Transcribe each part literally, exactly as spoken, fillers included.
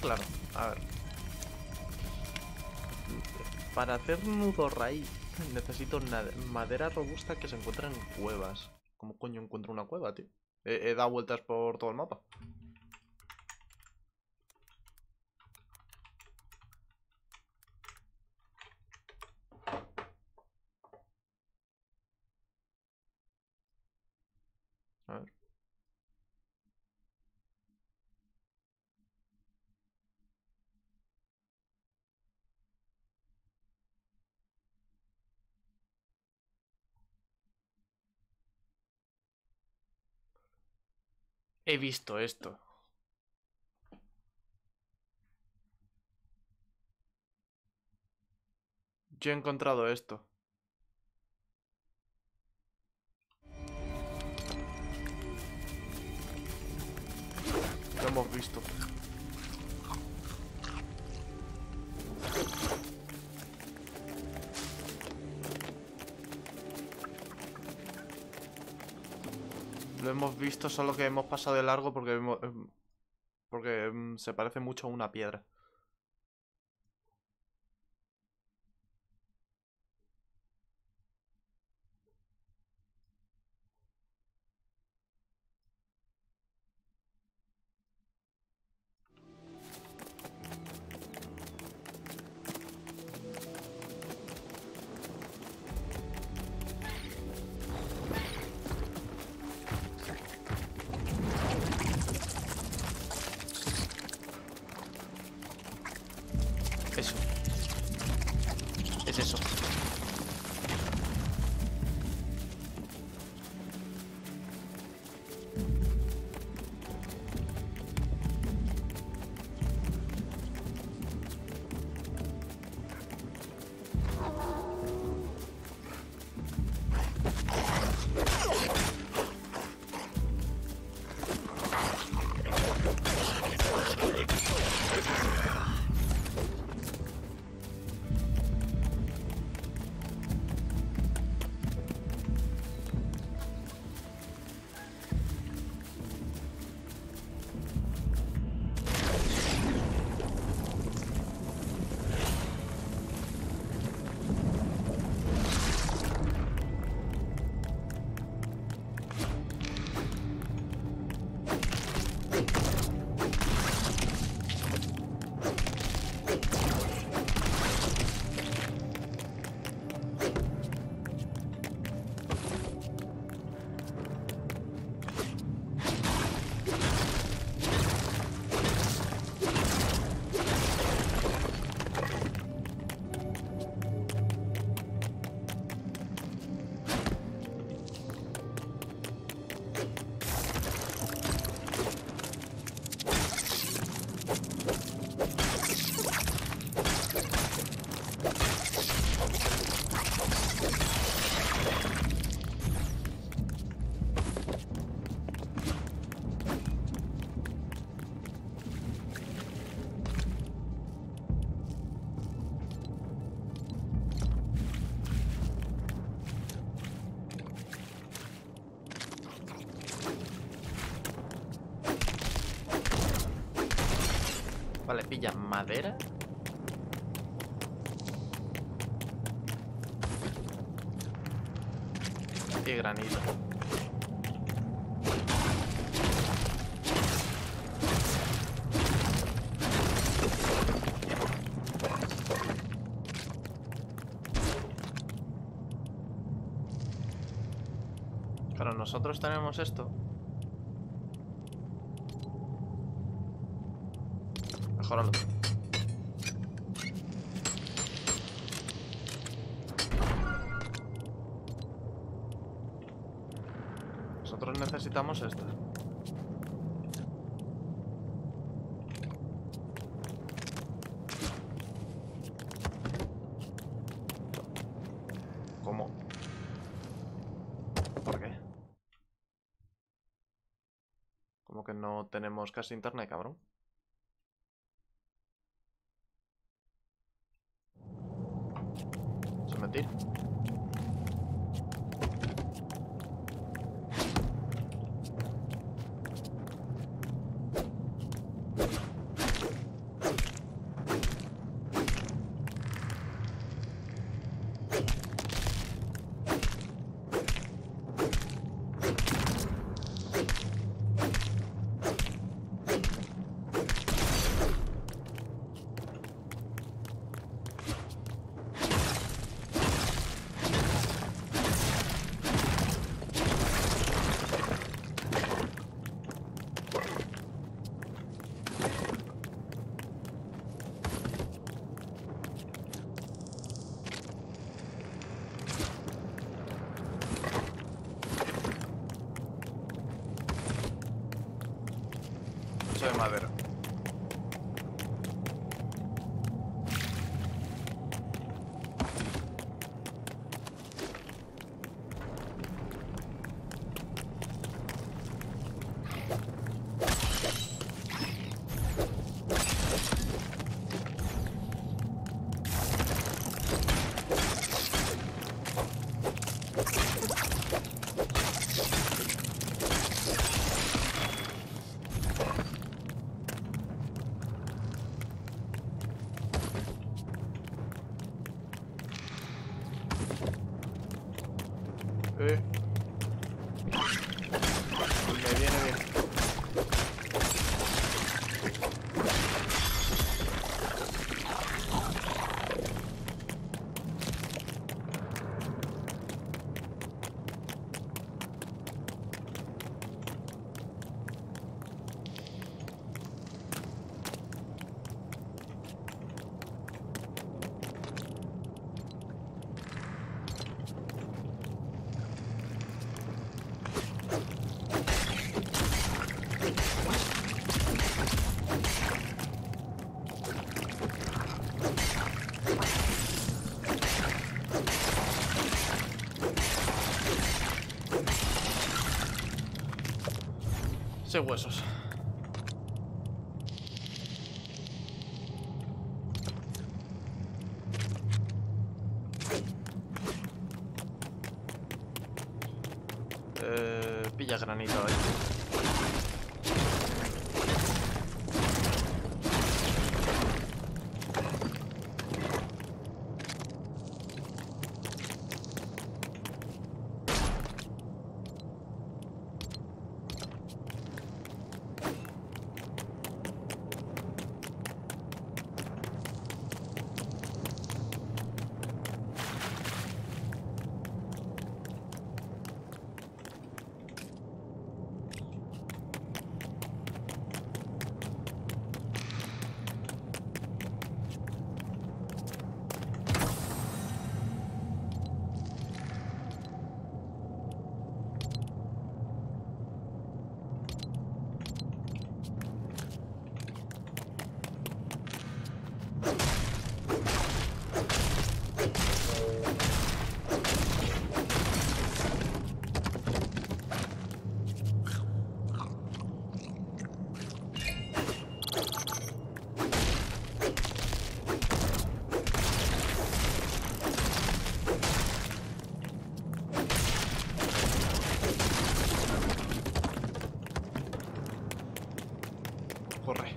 claro. A ver. Para hacer nudo raíz necesito una madera robusta que se encuentra en cuevas. ¿Cómo coño encuentro una cueva, tío? He, he dado vueltas por todo el mapa. A ver. He visto esto. Yo he encontrado esto. Lo hemos visto. Lo hemos visto, solo que hemos pasado de largo porque hemos, porque um, se parece mucho a una piedra. Eso. Es eso. Vale, pilla madera. Y granito. Claro, nosotros tenemos esto. Mejoralo. Nosotros necesitamos esto. ¿Cómo? ¿Por qué? ¿Cómo que no tenemos casi internet, cabrón? Eso es mentira. mucho de madera. Eh. Me viene bien. Seis huesos. Eh, pilla granito ahí. Corre.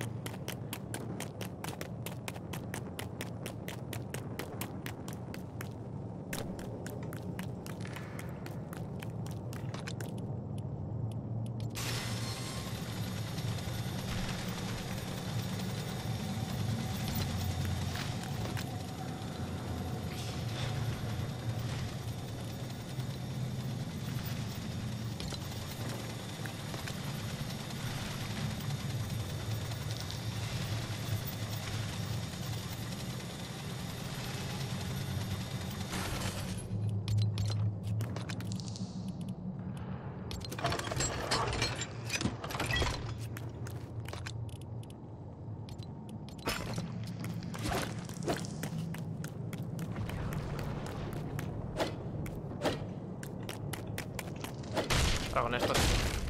Ah, con esto.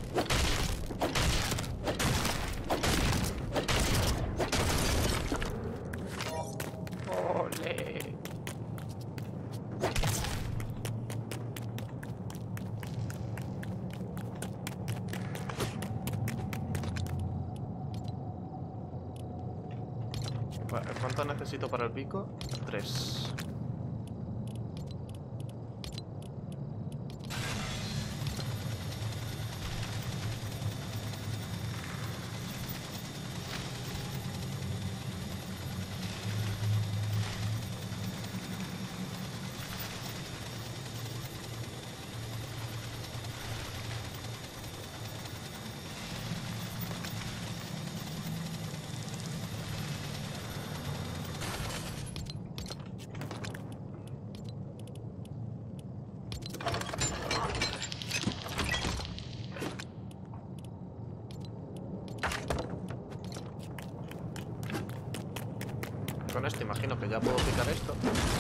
Ole. Vale, ¿cuánto necesito para el pico? Tres. Con esto imagino que ya puedo picar esto.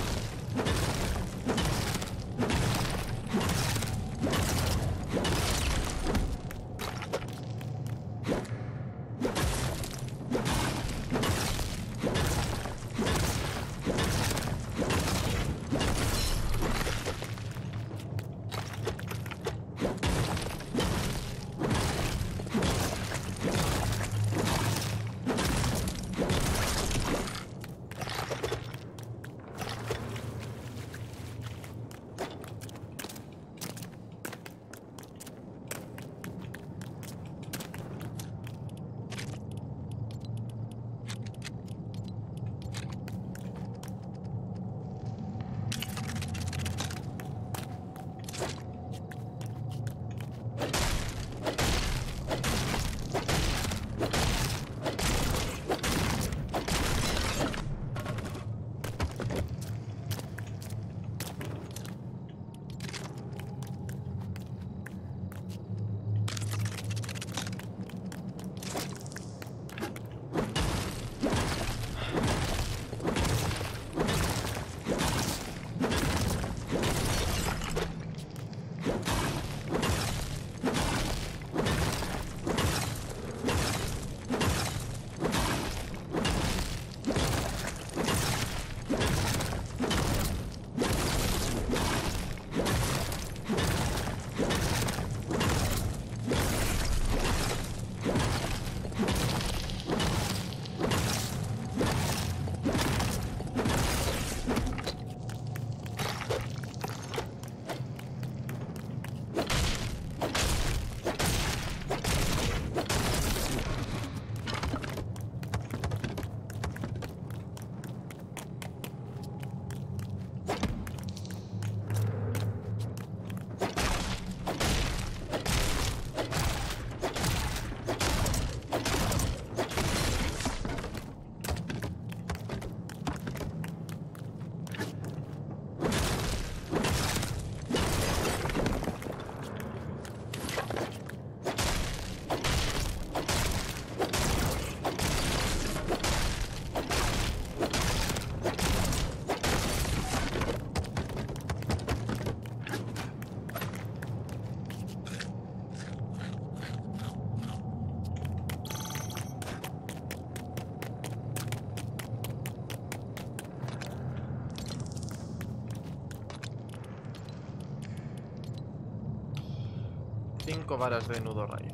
Cinco varas de nudo raíz.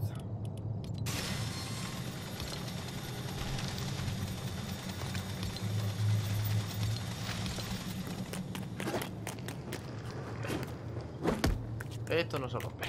Esto no se rompe.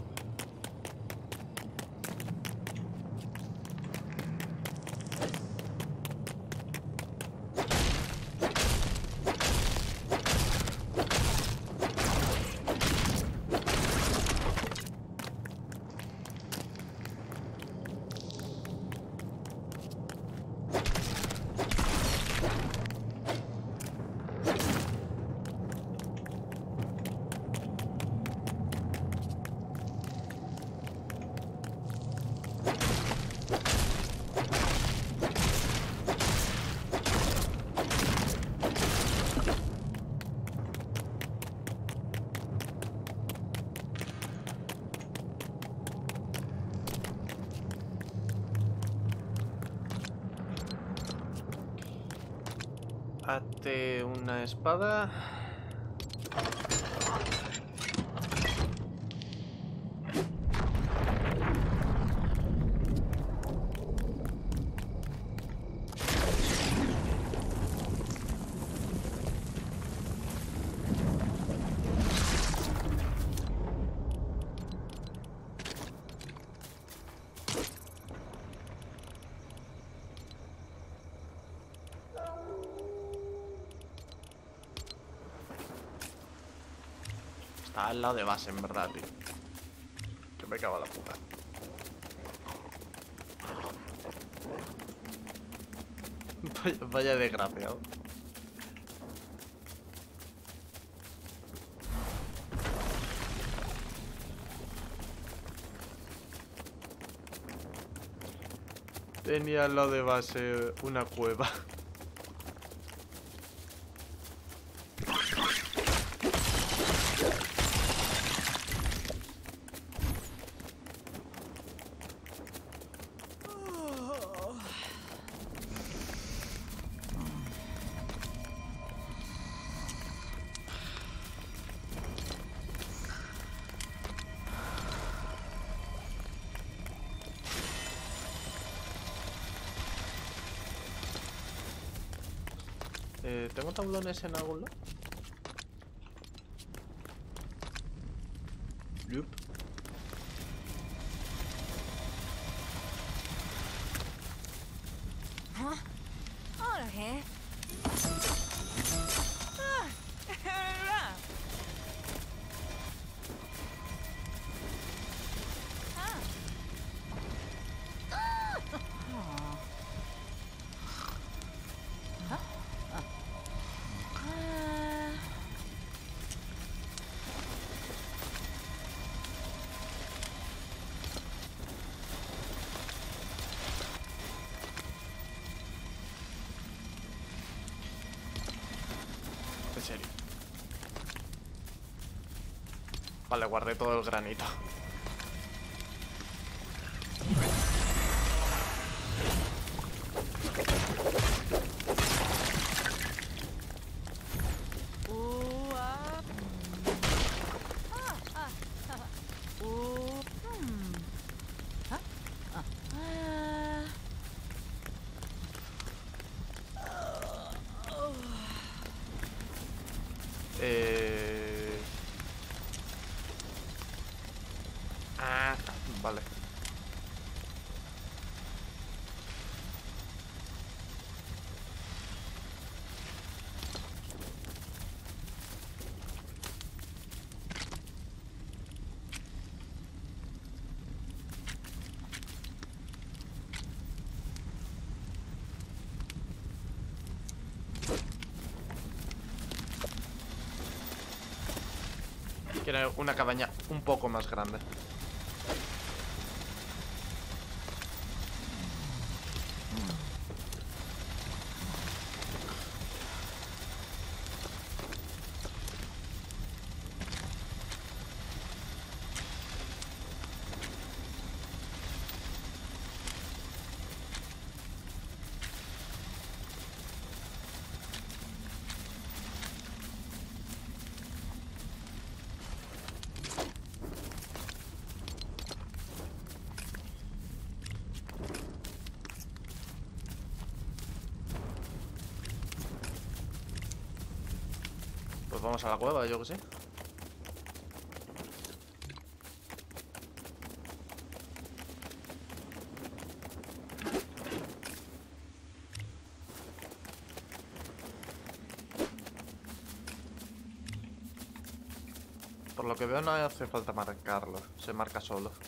Hazte una espada. Está al lado de base, en verdad, tío. Que me cago en la puta. Vaya, vaya desgraciado. Tenía al lado de base una cueva. Eh, ¿Tengo tablones en algún lado? Yup. Huh? Ahora, ¿eh? Ah, ah. En serio. Vale, guardé todo el granito. Ooh, ah. Ah, ah, ah. Ooh, hmm. Huh? Ah. Ah. Oh. Eh... Ah, vale. Quiero una cabaña un poco más grande. Pues vamos a la cueva, yo que sé. Por lo que veo no hace falta marcarlo, se marca solo.